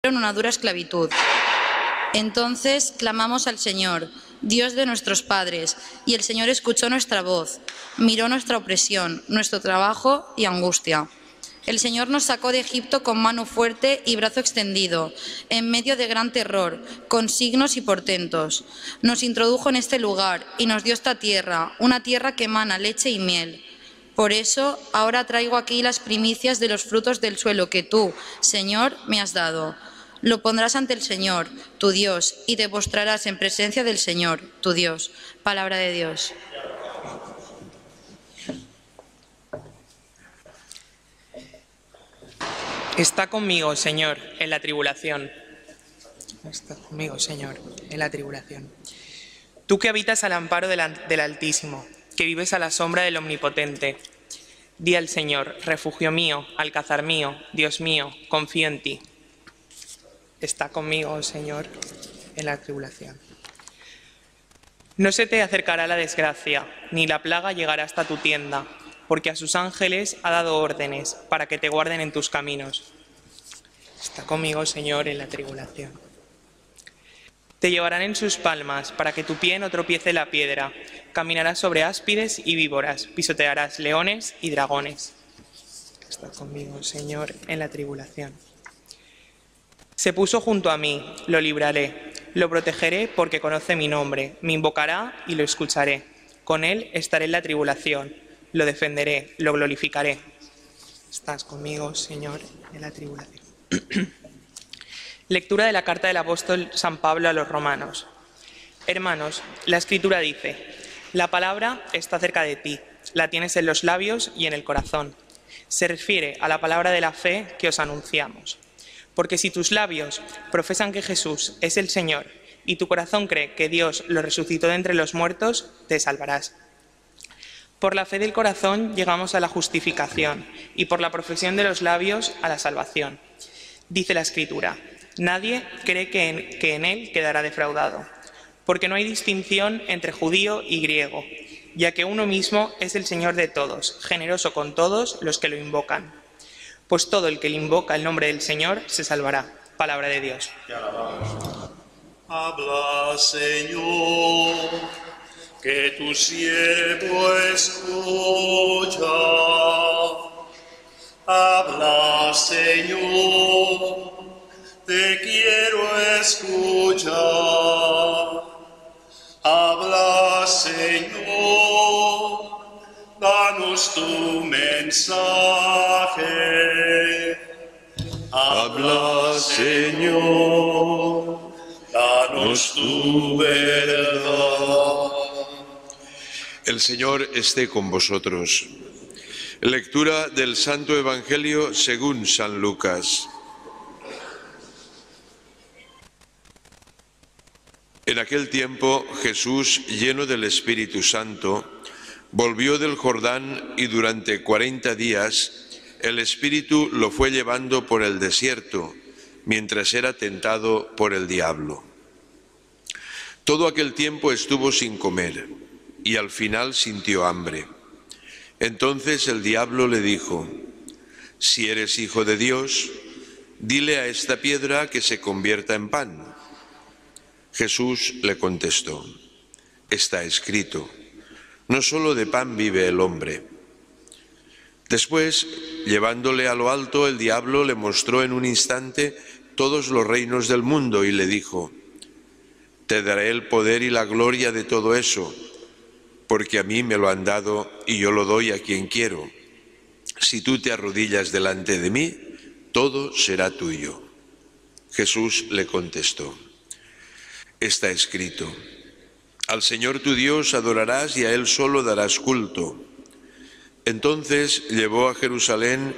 una dura esclavitud. Entonces clamamos al Señor, Dios de nuestros padres, y el Señor escuchó nuestra voz, miró nuestra opresión, nuestro trabajo y angustia. El Señor nos sacó de Egipto con mano fuerte y brazo extendido, en medio de gran terror, con signos y portentos. Nos introdujo en este lugar y nos dio esta tierra, una tierra que emana leche y miel. Por eso, ahora traigo aquí las primicias de los frutos del suelo que tú, Señor, me has dado. Lo pondrás ante el Señor, tu Dios, y te postrarás en presencia del Señor, tu Dios. Palabra de Dios. Está conmigo, Señor, en la tribulación. Está conmigo, Señor, en la tribulación. Tú que habitas al amparo del Altísimo, que vives a la sombra del Omnipotente. Di al Señor, refugio mío, alcázar mío, Dios mío, confío en ti. Está conmigo, Señor, en la tribulación. No se te acercará la desgracia, ni la plaga llegará hasta tu tienda, porque a sus ángeles ha dado órdenes para que te guarden en tus caminos. Está conmigo, Señor, en la tribulación. Te llevarán en sus palmas para que tu pie no tropiece la piedra. Caminarás sobre áspides y víboras, pisotearás leones y dragones. Está conmigo, Señor, en la tribulación. Se puso junto a mí, lo libraré, lo protegeré porque conoce mi nombre, me invocará y lo escucharé. Con él estaré en la tribulación, lo defenderé, lo glorificaré. Estás conmigo, Señor, en la tribulación. Lectura de la carta del apóstol San Pablo a los romanos. Hermanos, la Escritura dice, la palabra está cerca de ti, la tienes en los labios y en el corazón. Se refiere a la palabra de la fe que os anunciamos. Porque si tus labios profesan que Jesús es el Señor y tu corazón cree que Dios lo resucitó de entre los muertos, te salvarás. Por la fe del corazón llegamos a la justificación y por la profesión de los labios a la salvación. Dice la Escritura, nadie cree que en él quedará defraudado, porque no hay distinción entre judío y griego, ya que uno mismo es el Señor de todos, generoso con todos los que lo invocan. Pues todo el que le invoca el nombre del Señor se salvará. Palabra de Dios. Habla, Señor, que tu siervo escucha. Habla, Señor, te quiero escuchar. Habla, Señor, danos tu mensaje. Habla, Señor, danos tu verdad. El Señor esté con vosotros. Lectura del Santo Evangelio según San Lucas. En aquel tiempo Jesús, lleno del Espíritu Santo, volvió del Jordán y durante 40 días el Espíritu lo fue llevando por el desierto, mientras era tentado por el diablo. Todo aquel tiempo estuvo sin comer y al final sintió hambre. Entonces el diablo le dijo, si eres hijo de Dios, dile a esta piedra que se convierta en pan. Jesús le contestó, está escrito, no solo de pan vive el hombre. Después, llevándole a lo alto, el diablo le mostró en un instante todos los reinos del mundo y le dijo, te daré el poder y la gloria de todo eso, porque a mí me lo han dado y yo lo doy a quien quiero. Si tú te arrodillas delante de mí, todo será tuyo. Jesús le contestó, está escrito, al Señor tu Dios adorarás y a Él solo darás culto. Entonces lo llevó a Jerusalén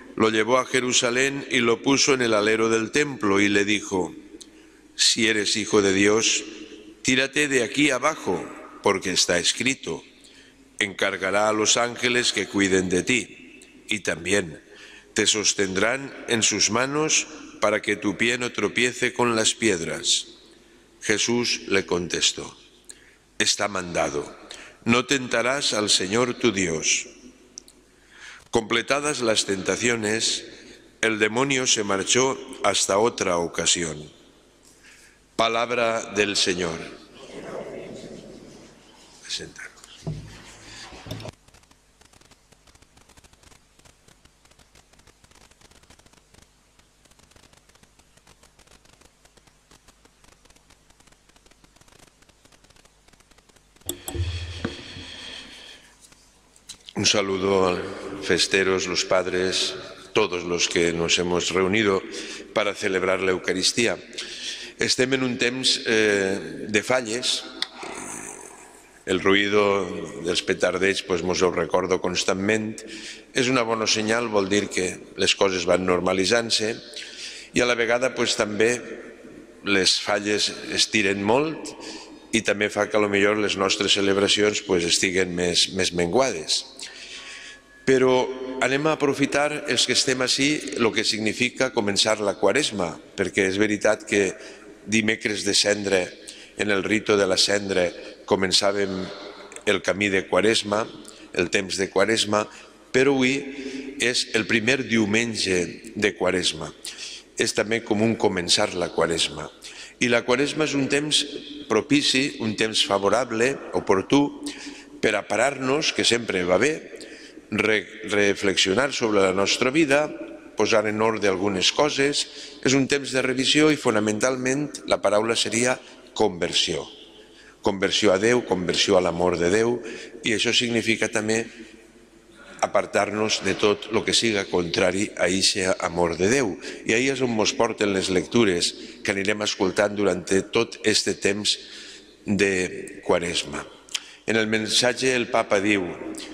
y lo puso en el alero del templo y le dijo, si eres hijo de Dios, tírate de aquí abajo, porque está escrito, encargará a los ángeles que cuiden de ti, y también te sostendrán en sus manos para que tu pie no tropiece con las piedras. Jesús le contestó, está mandado, no tentarás al Señor tu Dios. Completadas las tentaciones, El demonio se marchó hasta otra ocasión. Palabra del Señor. Sentarnos. Un saludo a festeros, los padres, todos los que nos hemos reunido para celebrar la Eucaristía. Estem en un temps de falles. El ruïdo dels petardeig mos ho recordo constantment. És una bona senyal, vol dir que les coses van normalitzant-se i a la vegada també les falles estiren molt i també fa que potser les nostres celebracions estiguen més menguades. Però anem a aprofitar els que estem ací el que significa començar la Quaresma, perquè és veritat que dimecres de Cendre, en el rito de la Cendre, començàvem el camí de Quaresma, el temps de Quaresma, però avui és el primer diumenge de Quaresma. És també com un començar la Quaresma. I la Quaresma és un temps propici, un temps favorable, oportú, per a parar-nos, que sempre va bé, reflexionar sobre la nostra vida, posar en ordre algunes coses. És un temps de revisió i fonamentalment la paraula seria conversió. Conversió a Déu, conversió a l'amor de Déu, i això significa també apartar-nos de tot el que siga contrari a aquest amor de Déu. I ahí és on ens porten les lectures que anirem escoltant durant tot aquest temps de Quaresma. En el missatge el Papa diu,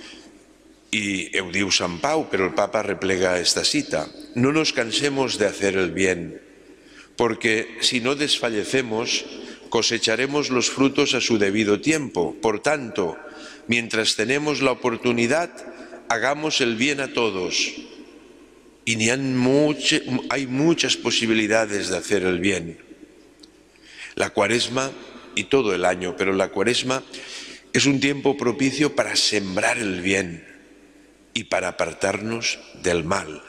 y ho diu Sant Pau, pero el Papa replega esta cita: no nos cansemos de hacer el bien, porque si no desfallecemos, cosecharemos los frutos a su debido tiempo. Por tanto, mientras tenemos la oportunidad, hagamos el bien a todos. Y hay muchas posibilidades de hacer el bien. La Cuaresma, y todo el año, pero la Cuaresma es un tiempo propicio para sembrar el bien y para apartarnos del mal.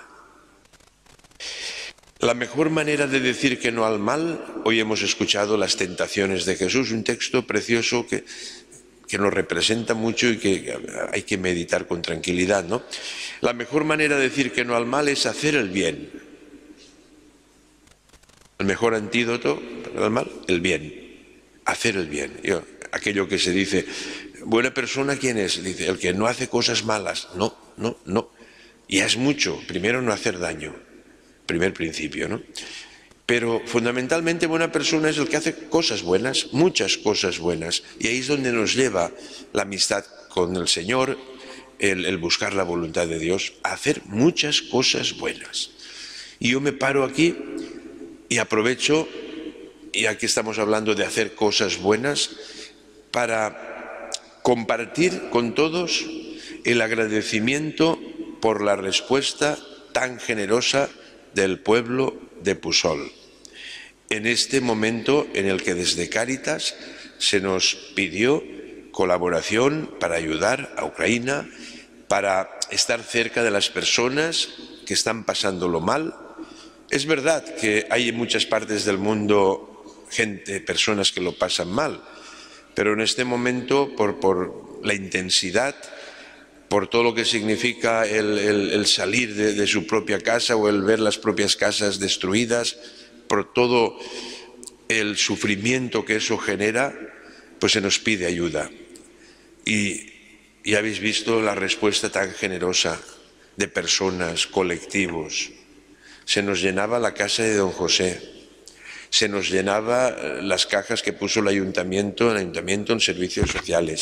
La mejor manera de decir que no al mal, hoy hemos escuchado las tentaciones de Jesús, un texto precioso que nos representa mucho y que hay que meditar con tranquilidad, ¿no? La mejor manera de decir que no al mal es hacer el bien. El mejor antídoto para el mal, el bien. Hacer el bien. Aquello que se dice, ¿buena persona quién es? Dice, el que no hace cosas malas. No. Ya es mucho. Primero, no hacer daño. Primer principio, ¿no? Pero fundamentalmente buena persona es el que hace cosas buenas, muchas cosas buenas. Y ahí es donde nos lleva la amistad con el Señor, el buscar la voluntad de Dios, a hacer muchas cosas buenas. Y yo me paro aquí y aprovecho, y aquí estamos hablando de hacer cosas buenas, para compartir con todos el agradecimiento por la respuesta tan generosa del pueblo de Pusol. En este momento en el que desde Cáritas se nos pidió colaboración para ayudar a Ucrania, para estar cerca de las personas que están pasándolo mal. Es verdad que hay en muchas partes del mundo personas que lo pasan mal, pero en este momento, por la intensidad, por todo lo que significa el salir de su propia casa o el ver las propias casas destruidas, por todo el sufrimiento que eso genera, pues se nos pide ayuda. Y ya habéis visto la respuesta tan generosa de personas, colectivos. Se nos llenaba la casa de don José, se nos llenaba las cajas que puso el ayuntamiento en servicios sociales.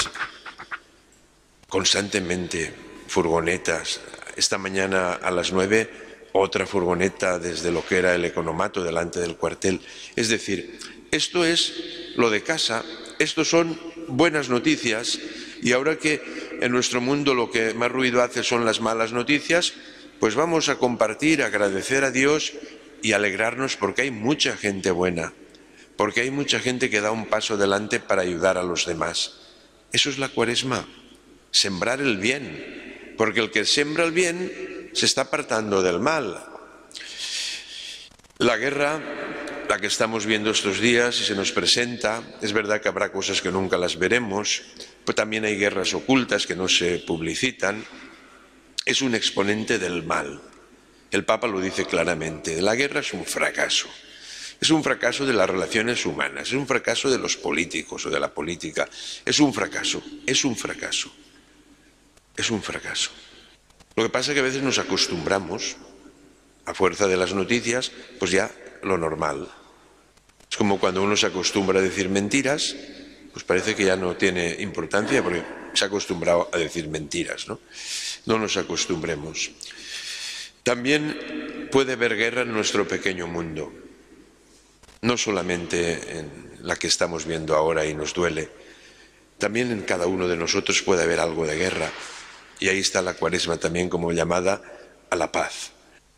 Constantemente, furgonetas. Esta mañana a las 9, otra furgoneta desde lo que era el economato delante del cuartel. Es decir, esto es lo de casa, estos son buenas noticias, y ahora que en nuestro mundo lo que más ruido hace son las malas noticias, pues vamos a compartir, agradecer a Dios y alegrarnos porque hay mucha gente buena, porque hay mucha gente que da un paso adelante para ayudar a los demás. Eso es la Cuaresma. Sembrar el bien, porque el que siembra el bien se está apartando del mal. La guerra, la que estamos viendo estos días y se nos presenta, es verdad que habrá cosas que nunca las veremos, pero también hay guerras ocultas que no se publicitan. Es un exponente del mal. El Papa lo dice claramente, la guerra es un fracaso. Es un fracaso de las relaciones humanas, es un fracaso de los políticos o de la política. Es un fracaso, es un fracaso, es un fracaso. Lo que pasa es que a veces nos acostumbramos, a fuerza de las noticias, pues ya lo normal. Es como cuando uno se acostumbra a decir mentiras, pues parece que ya no tiene importancia porque se ha acostumbrado a decir mentiras, ¿no? No nos acostumbremos. También puede haber guerra en nuestro pequeño mundo, no solamente en la que estamos viendo ahora y nos duele, también en cada uno de nosotros puede haber algo de guerra, y ahí está la Cuaresma también como llamada a la paz.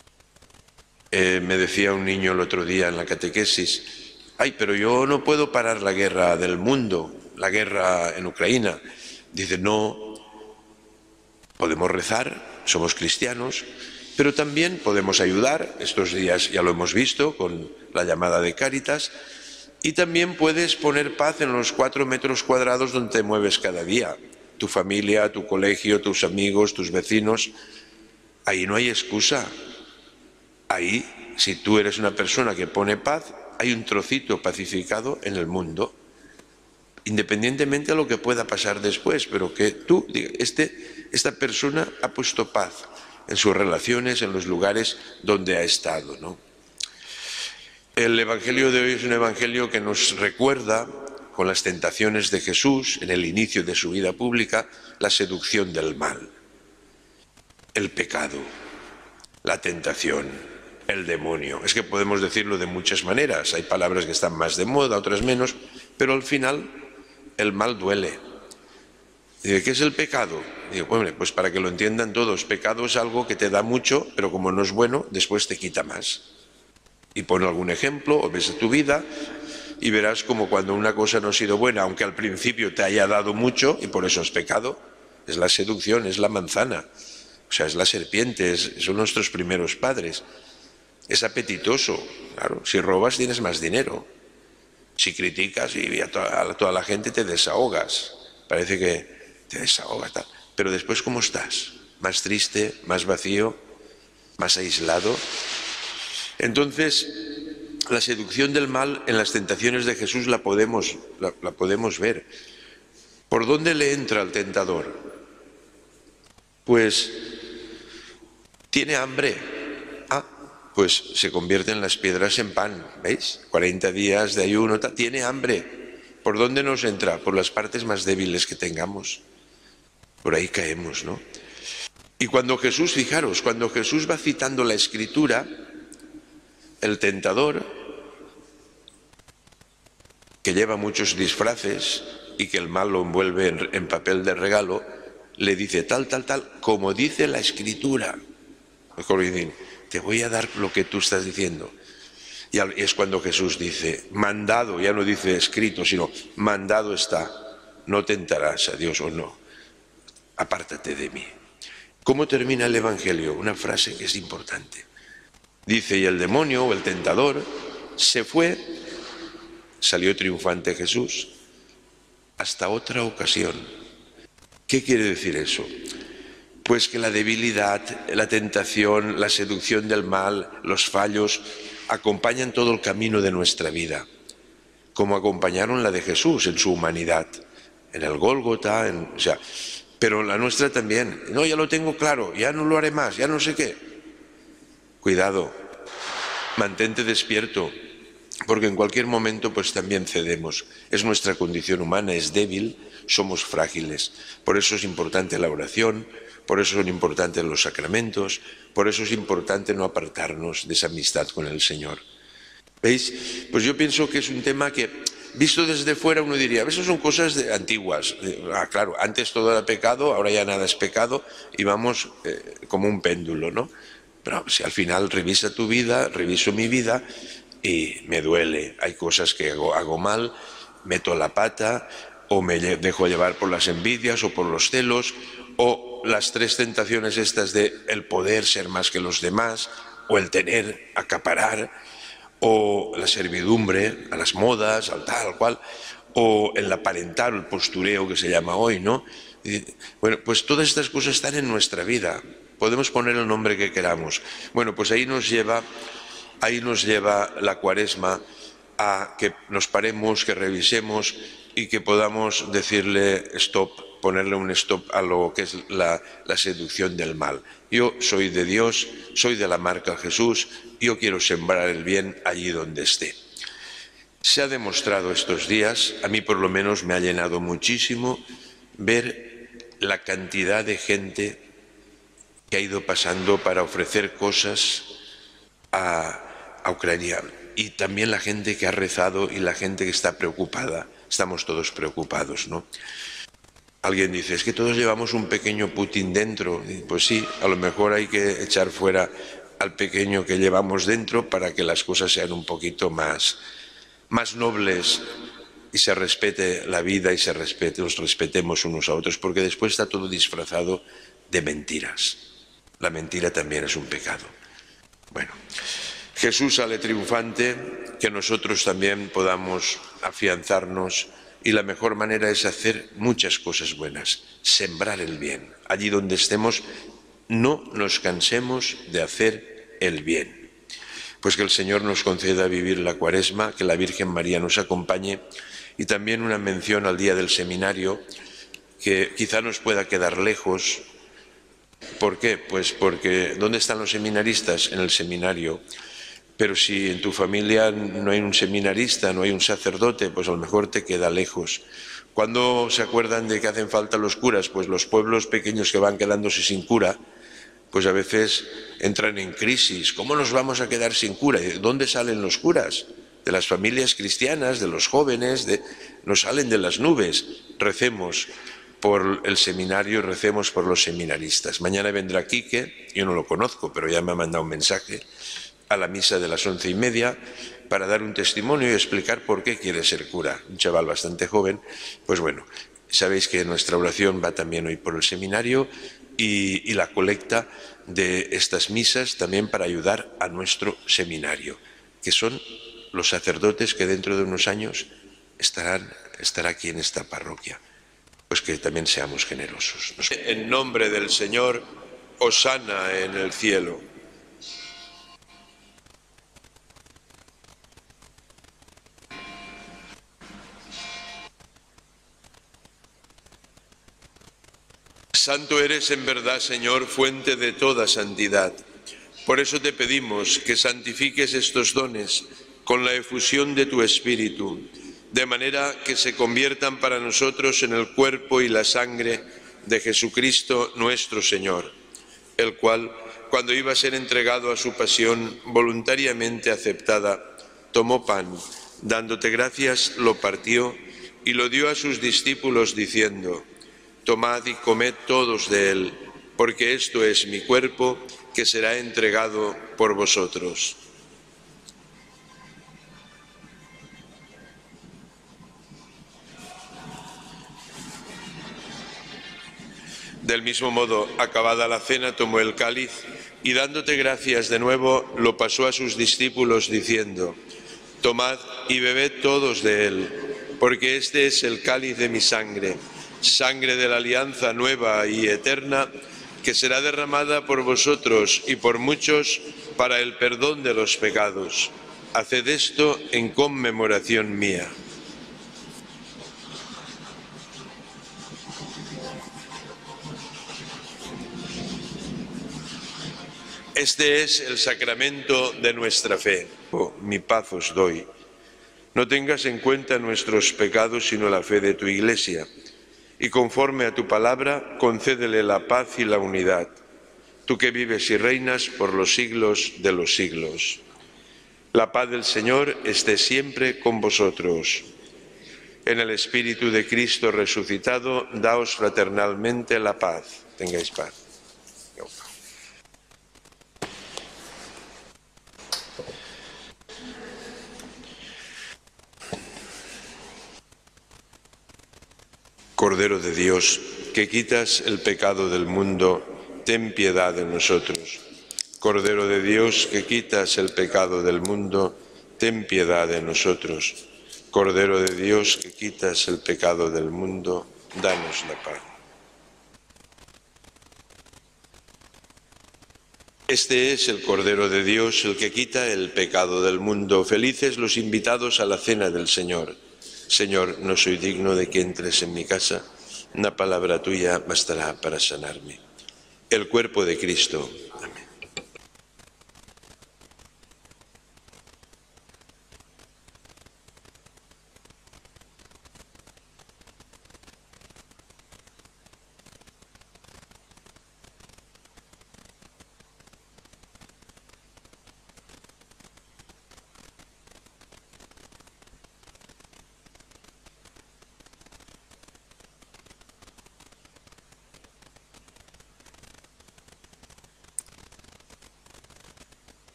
Me decía un niño el otro día en la catequesis, ay, pero yo no puedo parar la guerra del mundo, la guerra en Ucrania. Dice, no, podemos rezar, somos cristianos, pero también podemos ayudar, estos días ya lo hemos visto con la llamada de Cáritas, y también puedes poner paz en los 4 metros cuadrados donde te mueves cada día, tu familia, tu colegio, tus amigos, tus vecinos. Ahí no hay excusa. Ahí, si tú eres una persona que pone paz, hay un trocito pacificado en el mundo, independientemente de lo que pueda pasar después, pero que tú, esta persona ha puesto paz en sus relaciones, en los lugares donde ha estado, ¿no? El Evangelio de hoy es un Evangelio que nos recuerda, con las tentaciones de Jesús en el inicio de su vida pública, la seducción del mal, el pecado, la tentación, el demonio. Es que podemos decirlo de muchas maneras, hay palabras que están más de moda, otras menos, pero al final el mal duele. Dice, ¿qué es el pecado? Digo, bueno, pues para que lo entiendan todos, pecado es algo que te da mucho, pero como no es bueno, después te quita más. Y pon algún ejemplo, o ves tu vida, y verás como cuando una cosa no ha sido buena, aunque al principio te haya dado mucho, y por eso es pecado, es la seducción, es la manzana, o sea, es la serpiente, son nuestros primeros padres. Es apetitoso, claro, si robas tienes más dinero, si criticas y a toda la gente te desahogas, parece que te desahogas, tal. Pero después ¿cómo estás? Más triste, más vacío, más aislado. Entonces, la seducción del mal en las tentaciones de Jesús la podemos ver. ¿Por dónde le entra al tentador? Pues tiene hambre. Pues se convierten las piedras en pan, ¿veis? 40 días de ayuno, tiene hambre. ¿Por dónde nos entra? Por las partes más débiles que tengamos. Por ahí caemos, ¿no? Y cuando Jesús, fijaros, cuando Jesús va citando la Escritura, el tentador, que lleva muchos disfraces y que el mal lo envuelve en papel de regalo, le dice tal, como dice la Escritura. Mejor decir, te voy a dar lo que tú estás diciendo. Y es cuando Jesús dice, mandado, ya no dice escrito, sino mandado está, no tentarás a Dios o no, apártate de mí. ¿Cómo termina el Evangelio? Una frase que es importante. Dice, y el demonio o el tentador se fue, salió triunfante Jesús, hasta otra ocasión. ¿Qué quiere decir eso? Pues que la debilidad, la tentación, la seducción del mal, los fallos, acompañan todo el camino de nuestra vida, como acompañaron la de Jesús en su humanidad, en el Gólgota, pero la nuestra también. No, ya lo tengo claro, ya no lo haré más, ya no sé qué. Cuidado, mantente despierto, porque en cualquier momento pues también cedemos. Es nuestra condición humana, es débil, somos frágiles. Por eso es importante la oración, por eso son importantes los sacramentos, por eso es importante no apartarnos de esa amistad con el Señor. ¿Veis? Pues yo pienso que es un tema que, visto desde fuera, uno diría, eso son cosas antiguas. Claro, antes todo era pecado, ahora ya nada es pecado, y vamos como un péndulo, ¿no? Pero si al final revisa tu vida, reviso mi vida, y me duele. Hay cosas que hago mal, meto la pata, o me dejo llevar por las envidias o por los celos, o las 3 tentaciones estas de el poder ser más que los demás, o el tener, acaparar, o la servidumbre, a las modas, al tal, al cual, o el aparentar, el postureo que se llama hoy, ¿no? Bueno, pues todas estas cosas están en nuestra vida. Podemos poner el nombre que queramos. Bueno, pues ahí nos lleva la Cuaresma a que nos paremos, que revisemos y que podamos decirle stop, ponerle un stop a lo que es la seducción del mal. Yo soy de Dios, soy de la marca Jesús, yo quiero sembrar el bien allí donde esté. Se ha demostrado estos días, a mí por lo menos me ha llenado muchísimo ver la cantidad de gente que ha ido pasando para ofrecer cosas a Ucrania, y también la gente que ha rezado y la gente que está preocupada. Estamos todos preocupados, ¿no? Alguien dice, es que todos llevamos un pequeño Putin dentro. Pues sí, a lo mejor hay que echar fuera al pequeño que llevamos dentro para que las cosas sean un poquito más nobles y se respete la vida y nos respetemos unos a otros, porque después está todo disfrazado de mentiras. La mentira también es un pecado. Bueno, Jesús sale triunfante, que nosotros también podamos afianzarnos, y la mejor manera es hacer muchas cosas buenas, sembrar el bien. Allí donde estemos, no nos cansemos de hacer el bien. Pues que el Señor nos conceda vivir la Cuaresma, que la Virgen María nos acompañe, y también una mención al día del seminario, que quizá nos pueda quedar lejos. ¿Por qué? Pues porque ¿dónde están los seminaristas? En el seminario. Pero si en tu familia no hay un seminarista, no hay un sacerdote, pues a lo mejor te queda lejos. ¿Cuándo se acuerdan de que hacen falta los curas? Pues los pueblos pequeños que van quedándose sin cura, pues a veces entran en crisis. ¿Cómo nos vamos a quedar sin cura? ¿De dónde salen los curas? De las familias cristianas, de los jóvenes, nos salen de las nubes. Recemos por el seminario, recemos por los seminaristas. Mañana vendrá Quique, yo no lo conozco, pero ya me ha mandado un mensaje, a la misa de las 11:30 para dar un testimonio y explicar por qué quiere ser cura. Un chaval bastante joven. Pues bueno, sabéis que nuestra oración va también hoy por el seminario y la colecta de estas misas también para ayudar a nuestro seminario, que son los sacerdotes que dentro de unos años estará aquí en esta parroquia. Pues que también seamos generosos. En nombre del Señor, hosana en el cielo. Santo eres en verdad, Señor, fuente de toda santidad. Por eso te pedimos que santifiques estos dones con la efusión de tu Espíritu, de manera que se conviertan para nosotros en el cuerpo y la sangre de Jesucristo nuestro Señor, el cual, cuando iba a ser entregado a su pasión voluntariamente aceptada, tomó pan, dándote gracias, lo partió y lo dio a sus discípulos diciendo: tomad y comed todos de él, porque esto es mi cuerpo que será entregado por vosotros. Del mismo modo, acabada la cena, tomó el cáliz y dándote gracias de nuevo, lo pasó a sus discípulos diciendo: tomad y bebed todos de él, porque este es el cáliz de mi sangre, sangre de la alianza nueva y eterna, que será derramada por vosotros y por muchos para el perdón de los pecados. Haced esto en conmemoración mía. Este es el sacramento de nuestra fe. Mi paz os doy. No tengas en cuenta nuestros pecados, sino la fe de tu Iglesia. Y conforme a tu palabra, concédele la paz y la unidad, tú que vives y reinas por los siglos de los siglos. La paz del Señor esté siempre con vosotros. En el Espíritu de Cristo resucitado, daos fraternalmente la paz. Tengáis paz. Cordero de Dios, que quitas el pecado del mundo, ten piedad de nosotros. Cordero de Dios, que quitas el pecado del mundo, ten piedad de nosotros. Cordero de Dios, que quitas el pecado del mundo, danos la paz. Este es el Cordero de Dios, el que quita el pecado del mundo. Felices los invitados a la cena del Señor. Señor, no soy digno de que entres en mi casa. Una palabra tuya bastará para sanarme. El cuerpo de Cristo. Amén.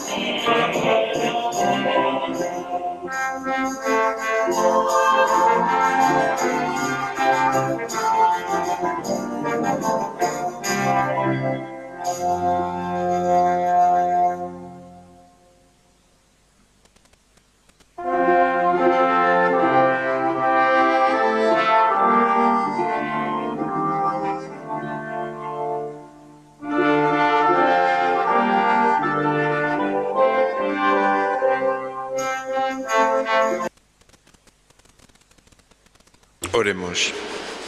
Oremos.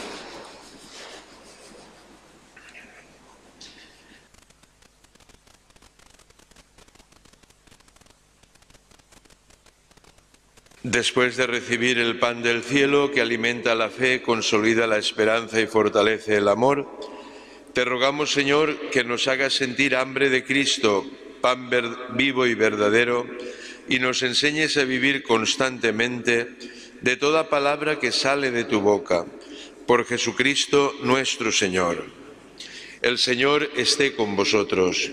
Después de recibir el pan del cielo que alimenta la fe, consolida la esperanza y fortalece el amor, te rogamos, Señor, que nos hagas sentir hambre de Cristo, pan vivo y verdadero, y nos enseñes a vivir constantemente de toda palabra que sale de tu boca, por Jesucristo nuestro Señor. El Señor esté con vosotros.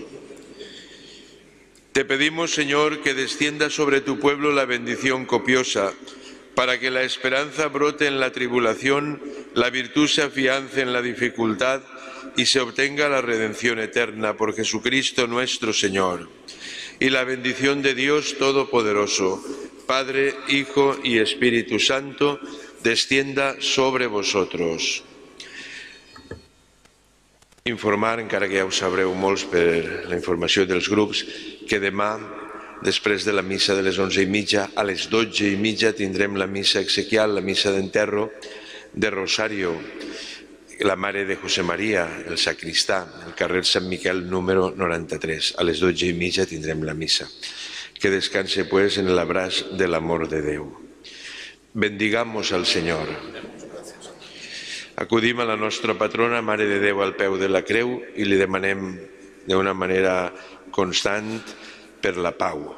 Te pedimos, Señor, que descienda sobre tu pueblo la bendición copiosa, para que la esperanza brote en la tribulación, la virtud se afiance en la dificultad y se obtenga la redención eterna por Jesucristo nuestro Señor. Y la bendición de Dios Todopoderoso, Padre, Hijo y Espíritu Santo, descienda sobre vosotros. Informar, encara que ja ho sabreu molts per la informació dels grups, que demà, després de la missa de les 11:30, a les 12:30 tindrem la missa exequial, la missa d'enterro de Rosario, la mare de José María, el sacristà, al carrer Sant Miquel número 93. A les 12:30 tindrem la missa. Que descanse pues en el abraç del amor de Déu. Bendigamos al Señor. Acudim a la nostra patrona, Mare de Déu al peu de la creu, i li demanem d'una manera constant per la pau.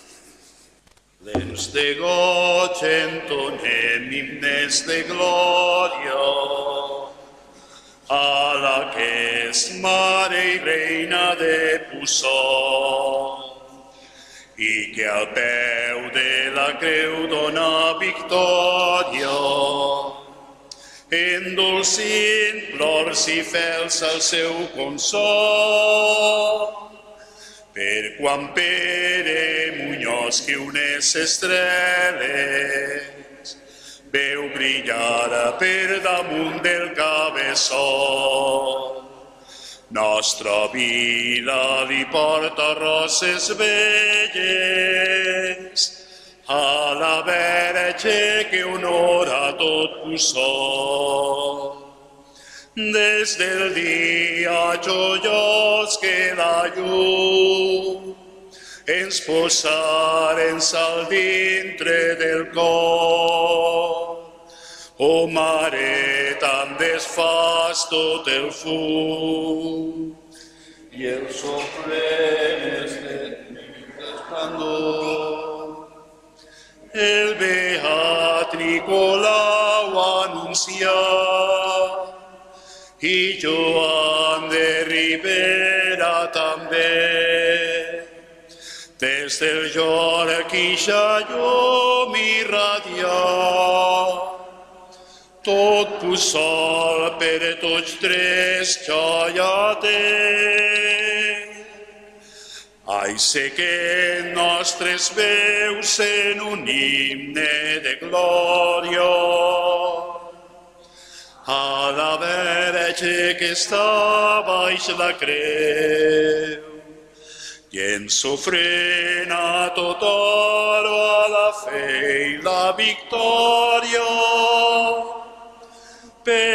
Lens de goig entonem himnes de glòria a la que és Mare i Reina de Puçol, i que al peu de la creu dona victòria, endolcint plors i fels al seu consol. Per quan Pere Muñoz, que unes estrelles veu brillar per damunt del cabeçol, nostra vila li porta roses belles a la Verge que honora tot Puçol. Des del dia joiós que la llum ens posaren al dintre del cor, o Mare, tant desfàs tot el fum i els ofrenes d'esplendor. El beat Nicolau anuncià i Joan de Ribera també. Des del Jorqui ja llum irradià, tot Puçol per tots tres ja té. Ai, sé que nostres veus en un himne de glòria a la Verge que està baix la creu, i ens ofrena tot oro a la fe i la victòria per